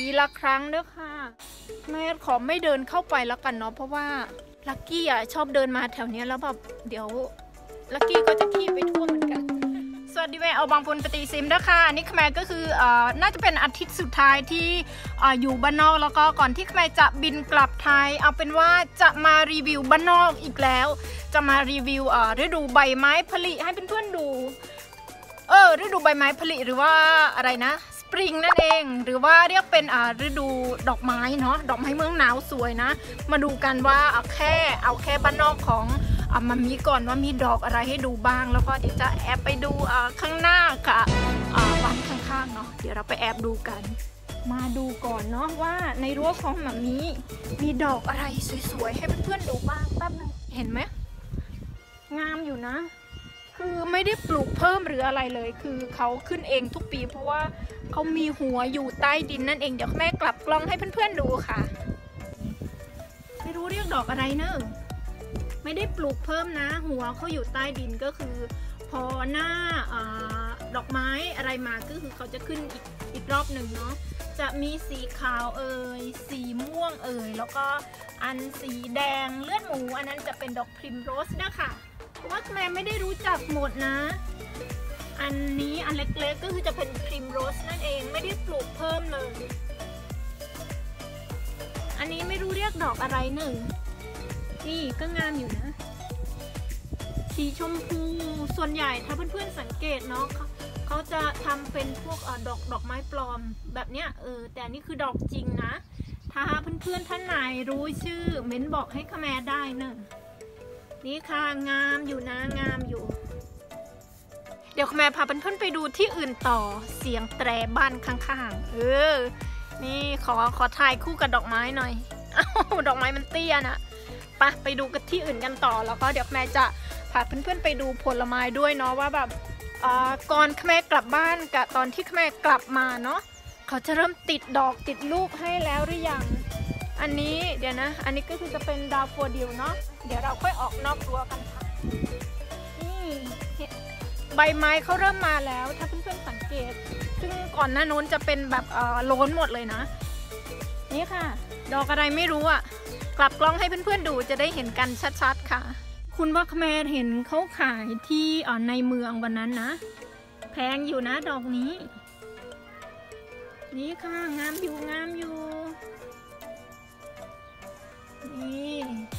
ปีละครั้งเด้อค่ะแม่ขอไม่เดินเข้าไปแล้วกันเนาะเพราะว่าลักกี้ชอบเดินมาแถวนี้แล้วแบบเดี๋ยวลักกี้ก็จะขี้ไปทั่วเหมือนกันสวัสดีแม่เอาบางปนปฏิซิมด้วยค่ะนี่แม่ก็คือน่าจะเป็นอาทิตย์สุดท้ายที่อยู่บ้านนอกแล้วก็ก่อนที่แม่จะบินกลับไทยเอาเป็นว่าจะมารีวิวบ้านนอกอีกแล้วจะมารีวิวฤดูใบไม้ผลิให้เพื่อนๆดูฤดูใบไม้ผลิหรือว่าอะไรนะสปริงนั่นเองหรือว่าเรียกเป็นฤดูดอกไม้เนาะดอกไม้เมืองหนาวสวยนะมาดูกันว่าเอาแค่บ้านนอกของมันมีก่อนว่ามีดอกอะไรให้ดูบ้างแล้วก็เดี๋ยวจะแอบไปดูข้างหน้าค่ะบ้านข้างๆเนาะเดี๋ยวเราไปแอบดูกันมาดูก่อนเนาะว่าในรั้วของมันมีดอกอะไรสวยๆให้เพื่อนๆดูบ้างแป๊บนึงเห็นไหมงามอยู่นะคือไม่ได้ปลูกเพิ่มหรืออะไรเลยคือเขาขึ้นเองทุกปีเพราะว่าเขามีหัวอยู่ใต้ดินนั่นเองเดี๋ยวแม่กลับกล้องให้เพื่อนๆดูค่ะไม่รู้เรียกดอกอะไรเนอะไม่ได้ปลูกเพิ่มนะหัวเขาอยู่ใต้ดินก็คือพอหน้าดอกไม้อะไรมาก็คือเขาจะขึ้นอีกรอบหนึ่งเนาะจะมีสีขาวสีม่วงแล้วก็อันสีแดงเลือดหมูอันนั้นจะเป็นดอกพริมโรสนะคะว่าแม่ไม่ได้รู้จักหมดนะอันนี้อันเล็กๆก็คือจะเป็นพริมโรสนั่นเองไม่ได้ปลูกเพิ่มเลยอันนี้ไม่รู้เรียกดอกอะไรหนึ่งนี่ก็งามอยู่นะสีชมพูส่วนใหญ่ถ้าเพื่อนๆสังเกตเนาะเขาจะทำเป็นพวกดอกไม้ปลอมแบบเนี้ยแต่นี่คือดอกจริงนะถ้าเพื่อนๆท่านไหนรู้ชื่อเม้นบอกให้คแมได้เนอะนี่ค่ะงามอยู่นะงามอยู่เดี๋ยวคแมพาเพื่อนๆไปดูที่อื่นต่อเสียงแตรบ้านข้างๆนี่ขอถ่ายคู่กับดอกไม้หน่อยดอกไม้มันเตี้ยนะไปดูกันที่อื่นกันต่อแล้วก็เดี๋ยวแม่จะพาเพื่อนๆไปดูผลไม้ด้วยเนาะว่าแบบก่อนแม่กลับบ้านกับตอนที่แม่กลับมาเนาะเขาจะเริ่มติดดอกติดลูกให้แล้วหรือยังอันนี้เดี๋ยวนะอันนี้ก็คือจะเป็นดาวโฟดิลเนาะเดี๋ยวเราค่อยออกนอกรั้วกันค่ะนี่ใบไม้เขาเริ่มมาแล้วถ้าเพื่อนๆสังเกตซึ่งก่อนหน้านู้นจะเป็นแบบโล้นหมดเลยนะนี่ค่ะดอกอะไรไม่รู้กลับกล้องให้เพื่อนๆดูจะได้เห็นกันชัดๆค่ะคุณว่าแม่เห็นเขาขายที่ในเมืองวันนั้นนะแพงอยู่นะดอกนี้นี่ค่ะงามอยู่งามอยู่นี่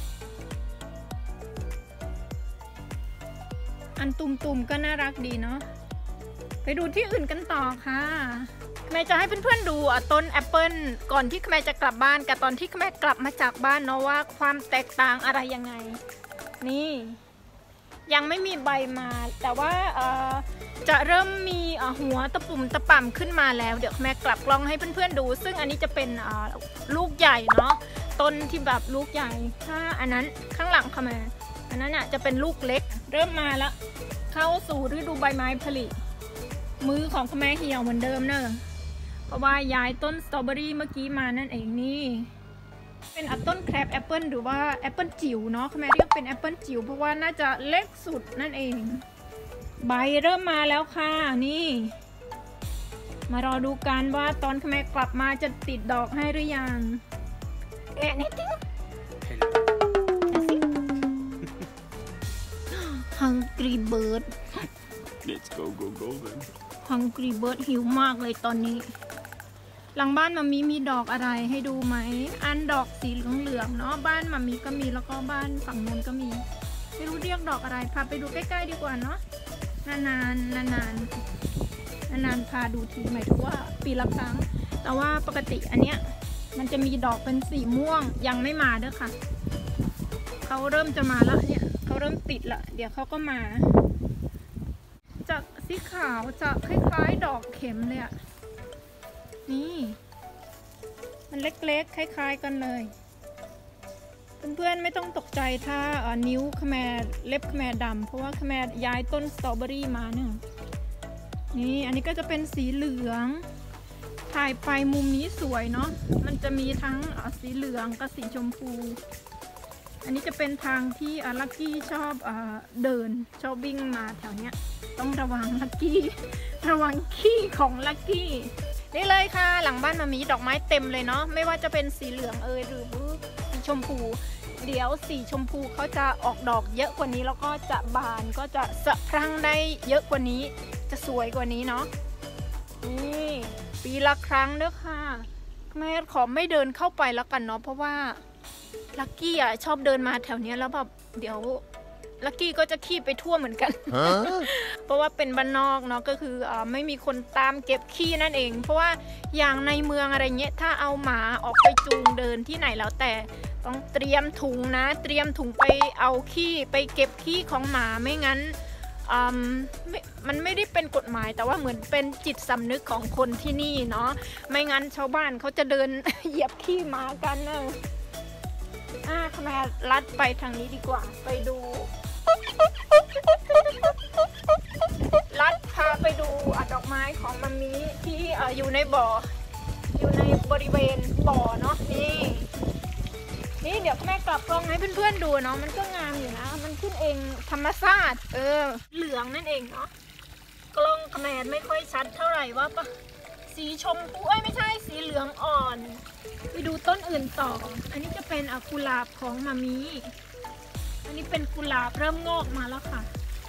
อันตุ่มๆก็น่ารักดีเนาะไปดูที่อื่นกันต่อค่ะแม่จะให้เพื่อนๆดูต้นแอปเปิลก่อนที่แม่จะกลับบ้านกับตอนที่แม่กลับมาจากบ้านเนาะว่าความแตกต่างอะไรยังไงนี่ยังไม่มีใบมาแต่ว่าจะเริ่มมีหัวตะปุ่มตะป่ำขึ้นมาแล้วเดี๋ยวแม่กลับกล้องให้เพื่อนๆดูซึ่งอันนี้จะเป็นลูกใหญ่เนาะต้นที่แบบลูกใหญ่ถ้าอันนั้นข้างหลังค่ะแม่อันนั้นจะเป็นลูกเล็กเริ่มมาแล้วเข้าสู่ฤดูใบไม้ผลิมือของแม่เหี่ยวเหมือนเดิมเนอะเพราะว่าย้ายต้นสตรอเบอรี่เมื่อกี้มานั่นเองนี่เป็นต้นแครบแอปเปิลหรือว่าแอปเปิลจิ๋วเนาะแม่เรียกเป็นแอปเปิลจิ๋วเพราะว่าน่าจะเล็กสุดนั่นเองใบเริ่มมาแล้วค่ะนี่มารอดูกันว่าตอนแม่กลับมาจะติดดอกให้หรือยังนี่ติ๊งHungry Bird Let's go then Hungry Bird หิวมากเลยตอนนี้หลังบ้านมามีดอกอะไรให้ดูไหมอันดอกสีเหลืองๆเนาะบ้านมามีก็มีแล้วก็บ้านฝั่งนู้นก็มีไม่รู้เรียกดอกอะไรพาไปดูใกล้ๆดีกว่าเนาะนานๆพาดูทีหมายถึงว่าปีละครั้งแต่ว่าปกติอันเนี้ยมันจะมีดอกเป็นสีม่วงยังไม่มาเด้อค่ะเขาเริ่มจะมาแล้วเนี่ยเขาเริ่มติดละเดี๋ยวเขาก็มาจากสีขาวจะคล้ายๆดอกเข็มเลยนี่มันเล็กๆคล้ายๆกันเลยเพื่อนๆไม่ต้องตกใจถ้านิ้วแม่เล็บแม่ดำเพราะว่าแม่ย้ายต้นสตรอเบอรี่มาเนี่ยนี่อันนี้ก็จะเป็นสีเหลืองถ่ายไปมุมนี้สวยเนาะมันจะมีทั้งสีเหลืองกับสีชมพูอันนี้จะเป็นทางที่ลักกี้ชอบเดินชอบวิ่งมาแถวเนี้ยต้องระวังลักกี้ระวังขี้ของลักกี้นี่เลยค่ะหลังบ้านมามีดอกไม้เต็มเลยเนาะไม่ว่าจะเป็นสีเหลืองหรือสีชมพูเดี๋ยวสีชมพูเขาจะออกดอกเยอะกว่านี้แล้วก็จะบานก็จะสะพรั่งได้เยอะกว่านี้จะสวยกว่านี้เนาะนี่ปีละครั้งเด้อค่ะแม่ขอไม่เดินเข้าไปแล้วกันเนาะเพราะว่าลักกี้ชอบเดินมาแถวนี้แล้วแบบเดี๋ยวลักกี้ก็จะขี้ไปทั่วเหมือนกัน เพราะว่าเป็นบ้านนอกเนาะก็คือไม่มีคนตามเก็บขี้นั่นเองเพราะว่าอย่างในเมืองอะไรเงี้ยถ้าเอาหมาออกไปจูงเดินที่ไหนแล้วแต่ต้องเตรียมถุงนะเตรียมถุงไปเอาขี้ไปเก็บขี้ของหมาไม่งั้นมันไม่ได้เป็นกฎหมายแต่ว่าเหมือนเป็นจิตสำนึกของคนที่นี่เนาะไม่งั้นชาวบ้านเขาจะเดิน เหยียบขี้หมากันเนอะขแม่ลัดไปทางนี้ดีกว่าไปดูลัดพาไปดูดอกไม้ของมัมมี่ที่อยู่ในบ่ออยู่ในบริเวณบ่อเนาะนี่เดี๋ยวแม่กลับกล้องให้เพื่อนๆดูเนาะมันก็งามอยู่นะมันขึ้นเองธรรมชาติเหลืองนั่นเองเนาะกล้องแม่ไม่ค่อยชัดเท่าไหร่ว่าปะสีชมพูไม่ใช่สีเหลืองอ่อนไปดูต้นอื่นต่ออันนี้จะเป็นกุหลาบของมัมมี่อันนี้เป็นกุหลาบเริ่มงอกมาแล้วค่ะ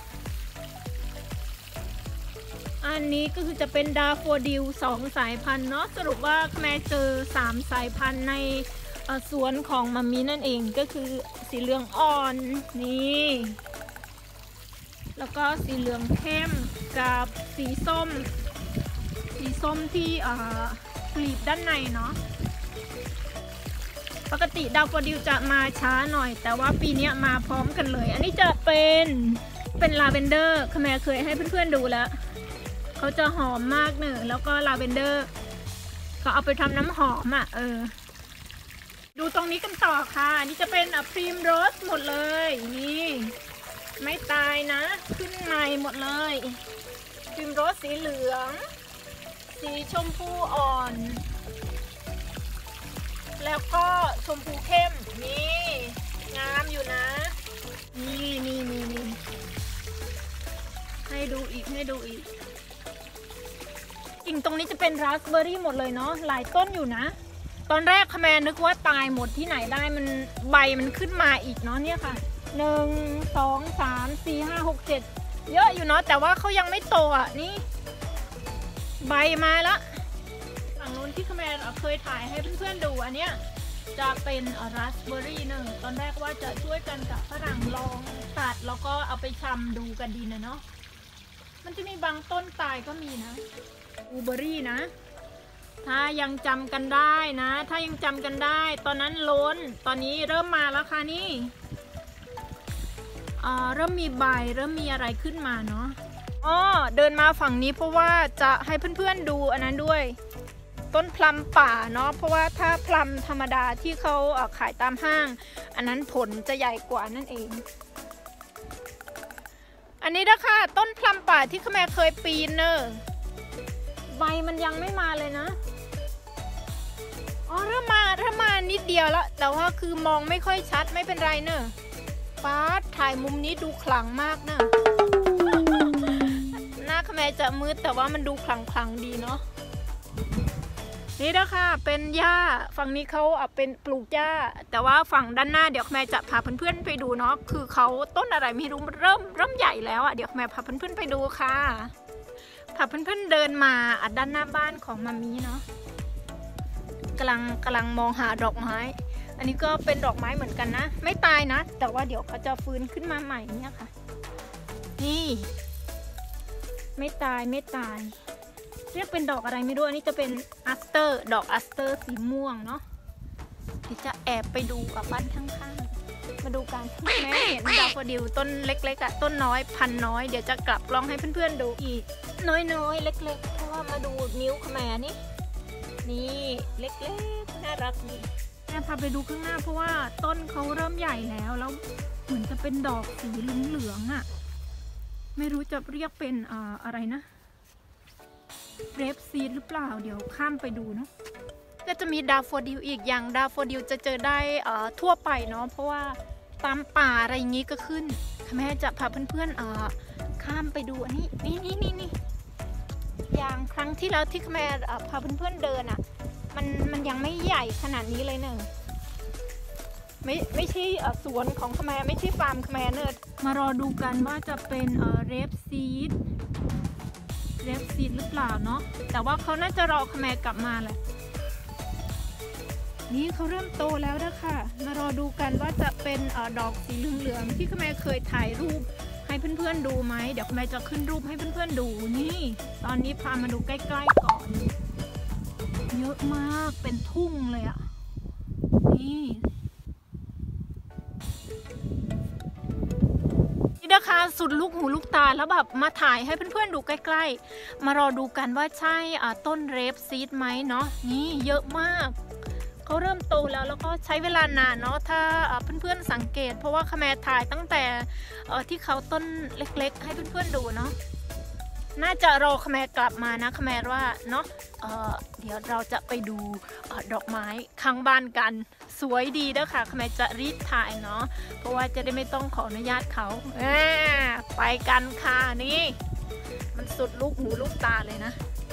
อันนี้ก็คือจะเป็นดาโฟดิล2 สายพันธุ์เนาะสรุปว่าแม่เจอ3 สายพันธุ์ในสวนของมัมมี่นั่นเองก็คือสีเหลืองอ่อนนี่แล้วก็สีเหลืองเข้มกับสีส้มที่กลีบด้านในเนาะปกติดาโฟดิลจะมาช้าหน่อยแต่ว่าปีนี้มาพร้อมกันเลยอันนี้จะเป็นลาเวนเดอร์แม่เคยให้เพื่อนๆดูแล้วเขาจะหอมมากเนอะแล้วก็ลาเวนเดอร์ก็เอาไปทำน้ำหอมดูตรงนี้กันต่อค่ะนี่จะเป็นพรีมโรสหมดเลยนี่ไม่ตายนะขึ้นใหม่หมดเลยพรีมโรสสีเหลืองสีชมพูอ่อนแล้วก็ชมพูเข้มนี่งามอยู่นะนี่ให้ดูอีกกิ่งตรงนี้จะเป็นราสเบอร์รี่หมดเลยเนาะหลายต้นอยู่นะตอนแรกแม่นึกว่าตายหมดที่ไหนได้มันใบมันขึ้นมาอีกเนาะเนี่ยค่ะ1 2 3 4 5 6 7เยอะอยู่เนาะแต่ว่าเขายังไม่โตนี่ใบมาแล้วฝั่งนู้นที่แม่เคยถ่ายให้เพื่อนๆดูอันเนี้ยจะเป็นราสเบอร์รี่ตอนแรกว่าจะช่วยกันกับฝรั่งลองตัดแล้วก็เอาไปชำดูกันดีนะเนาะมันจะมีบางต้นตายก็มีนะอูเบอรี่นะถ้ายังจำกันได้นะตอนนั้นล้นตอนนี้เริ่มมาแล้วค่ะนี่เริ่มมีใบเริ่มมีอะไรขึ้นมาเนาะเดินมาฝั่งนี้เพราะว่าจะให้เพื่อนๆดูอันนั้นด้วยต้นพลัมป่าเนาะเพราะว่าถ้าพลัมธรรมดาที่เขาขายตามห้างอันนั้นผลจะใหญ่กว่านั่นเองอันนี้นะคะต้นพลัมป่าที่แม่เคยปีนใบมันยังไม่มาเลยนะเริ่มมานิดเดียวแล้วแต่ว่าคือมองไม่ค่อยชัดไม่เป็นไรฟ้าถ่ายมุมนี้ดูขลังมากหน้าแม่จะมืดแต่ว่ามันดูขลังดีเนาะนี่นะคะเป็นหญ้าฝั่งนี้เขาเป็นปลูกหญ้าแต่ว่าฝั่งด้านหน้าเดี๋ยวแม่จะพาเพื่อนๆไปดูเนาะคือเขาต้นอะไรไม่รู้เริ่มใหญ่แล้วเดี๋ยวแม่พาเพื่อนๆไปดูค่ะพาเพื่อนๆเดินมาด้านหน้าบ้านของมัมมี่เนาะกำลังมองหาดอกไม้อันนี้ก็เป็นดอกไม้เหมือนกันนะไม่ตายนะแต่ว่าเดี๋ยวเขาจะฟื้นขึ้นมาใหม่เนี่ยค่ะนี่ไม่ตายเรียกเป็นดอกอะไรไม่รู้อันนี้จะเป็นอัสเตอร์ดอกอัสเตอร์สีม่วงเนาะเดี๋ยวจะแอบไปดูกับบ้านข้างๆมาดูกันแม่เห็นดาวโฟดิลต้นเล็กๆต้นน้อยพันน้อยเดี๋ยวจะกลับกล้องให้เพื่อนๆดูอีกน้อยๆเล็กๆเพราะว่ามาดูนิ้วแม่นี่เล็กๆน่ารักดีแม่พาไปดูข้างหน้าเพราะว่าต้นเขาเริ่มใหญ่แล้วเหมือนจะเป็นดอกสีเหลืองไม่รู้จะเรียกเป็นอะไรนะเรปซีดหรือเปล่าเดี๋ยวข้ามไปดูเนาะก็จะมีดาโฟดิลอีกอย่างดาโฟดิลจะเจอได้ทั่วไปเนาะเพราะว่าตามป่าอะไรอย่างงี้ก็ขึ้นแม่จะพาเพื่อนๆข้ามไปดูอันนี้นี่อย่างครั้งที่แล้วที่แม่พาเพื่อนๆเดินอ่ะมันยังไม่ใหญ่ขนาดนี้เลยเนอะไม่ใช่สวนของแม่ไม่ใช่ฟาร์มแม่เนอะมารอดูกันว่าจะเป็นเรฟซีดหรือเปล่าเนาะแต่ว่าเขาน่าจะรอแม่กลับมาแหละนี่เขาเริ่มโตแล้วนะคะมารอดูกันว่าจะเป็นดอกสีเหลืองๆที่แม่เคยถ่ายรูปให้เพื่อนๆดูไหมเดี๋ยวแม่จะขึ้นรูปให้เพื่อนๆดูนี่ตอนนี้พามาดูใกล้ๆก่อนเยอะมากเป็นทุ่งเลยอะนี่นะคะสุดลูกหูลูกตาแล้วแบบมาถ่ายให้เพื่อนๆดูใกล้ๆมารอดูกันว่าใช่ต้นเรฟซีดไหมเนาะนี่เยอะมากเขาเริ่มโตแล้วก็ใช้เวลานานเนาะถ้าเพื่อนๆสังเกตเพราะว่าแม่ถ่ายตั้งแต่ที่เขาต้นเล็กๆให้เพื่อนๆดูเนาะน่าจะรอแม่กลับมานะแม่ว่าเนาะเดี๋ยวเราจะไปดูดอกไม้ข้างบ้านกันสวยดีเด้อค่ะแม่จะรีบถ่ายเนาะเพราะว่าจะได้ไม่ต้องขออนุญาตเขาไปกันค่ะนี่มันสุดลูกหูลูกตาเลยนะ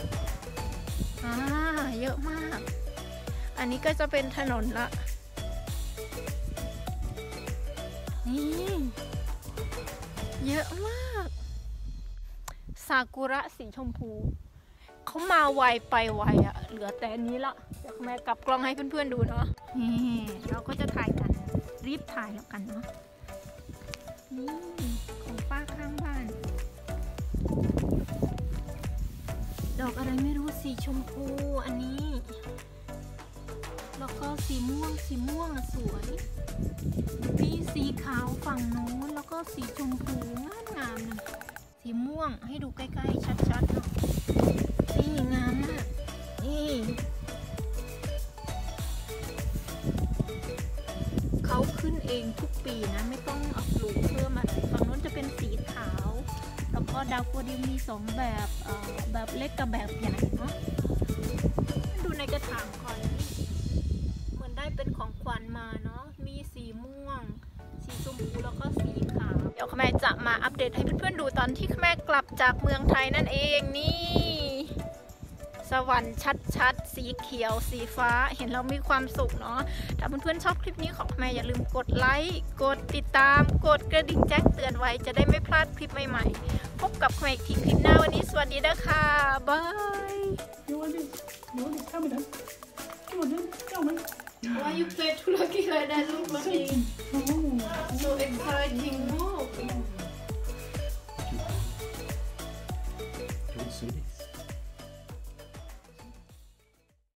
เยอะมากอันนี้ก็จะเป็นถนนละนี่เยอะมากซากุระสีชมพูเขามาไวไปไวอะเหลือแต่นี้ละเดี๋ยวแม่กลับกล้องให้เพื่อนๆดูเนาะนี่เราก็จะถ่ายกันรีบถ่ายแล้วกันเนาะนี่ของป้าข้างบ้านดอกอะไรไม่รู้สีชมพูอันนี้แล้วก็สีม่วงสวยมีสีขาวฝั่งโน้นแล้วก็สีชมพูงามเลยสีม่วงให้ดูใกล้ๆชัดๆหน่อยนี่งามมากนี่เขาขึ้นเองทุกปีนะไม่ต้องปลูกเพิ่มอะไรฝั่งโน้นจะเป็นสีขาวแล้วก็ดาวโกดิมี2แบบแบบเล็กกับแบบใหญ่เนาะดูในกระถางก่อนเหมือนได้เป็นของขวัญมาเนาะมีสีม่วงสีชมพูแล้วก็สีขาวเดี๋ยวแม่จะมาอัปเดตให้เพื่อนๆดูตอนที่แม่กลับจากเมืองไทยนั่นเองนี่สวรรค์ชัดๆสีเขียวสีฟ้าเห็นเรามีความสุขเนาะถ้าเพื่อนๆชอบคลิปนี้ของแม่อย่าลืมกดไลค์กดติดตามกดกระดิ่งแจ้งเตือนไว้จะได้ไม่พลาดคลิปใหม่ๆพบกับแม่อีกทีคลิปหน้าวันนี้สวัสดีนะคะบาย You want this? Come on, then. Come on, then. Come on. Why you play too lucky like that? Look, So exciting. so exciting.